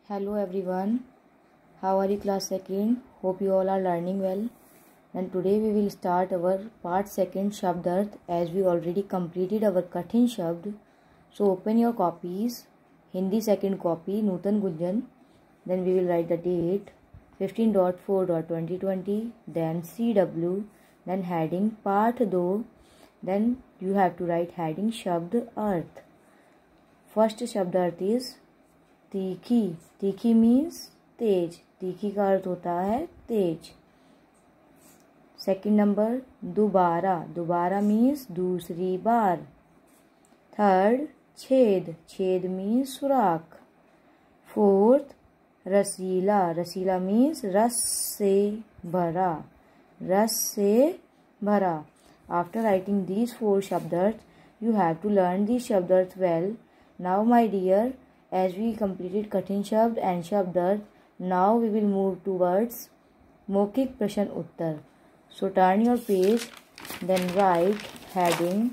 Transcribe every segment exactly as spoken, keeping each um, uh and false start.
Hello everyone, how are you class second? Hope you all are learning well. And today we will start our part second Shabd Arth as we already completed our Kathin Shabd. So open your copies, Hindi second copy, Nutan Gunjan. Then we will write the date fifteen four twenty twenty, then C W, then heading part two. Then you have to write heading Shabd Arth. First Shabd Arth is तीखी. तीखी means तेज. तीखी का अर्थ होता है तेज. Second number दोबारा. दोबारा means दूसरी बार. Third छेद. छेद मीन्स सुराख. फोर्थ रसीला. रसीला मीन्स रस से भरा. रस से भरा. आफ्टर राइटिंग दीज फोर शब्द अर्थ you have to learn these शब्द अर्थ well. Now my dear, as we completed Kathin Shabd and Shabd Arth, now we will move towards Mokik Prashan Uttar. So turn your page, then write heading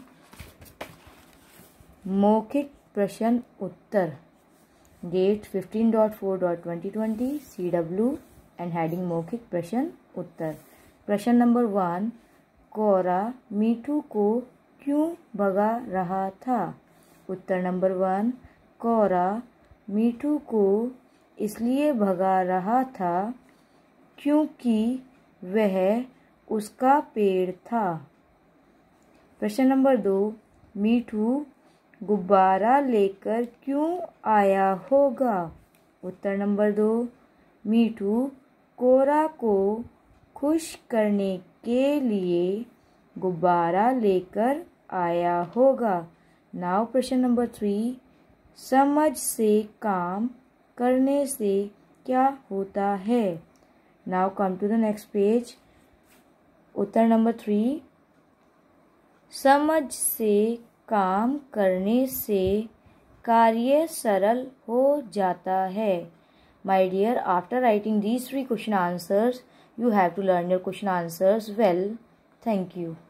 Mokik Prashan Uttar. Date fifteen four twenty twenty, C W, and heading Mokik Prashan Uttar. प्रश्न number one, कोरा मीठू को क्यों भगा रहा था? उत्तर number one, कोरा मीठू को इसलिए भगा रहा था क्योंकि वह उसका पेड़ था. प्रश्न नंबर दो, मीठू गुब्बारा लेकर क्यों आया होगा? उत्तर नंबर दो, मीठू कोरा को खुश करने के लिए गुब्बारा लेकर आया होगा. नाउ प्रश्न नंबर थ्री, समझ से काम करने से क्या होता है? Now come to the next page. उत्तर नंबर थ्री, समझ से काम करने से कार्य सरल हो जाता है. My dear, after writing these three question answers you have to learn your question answers well. Thank you.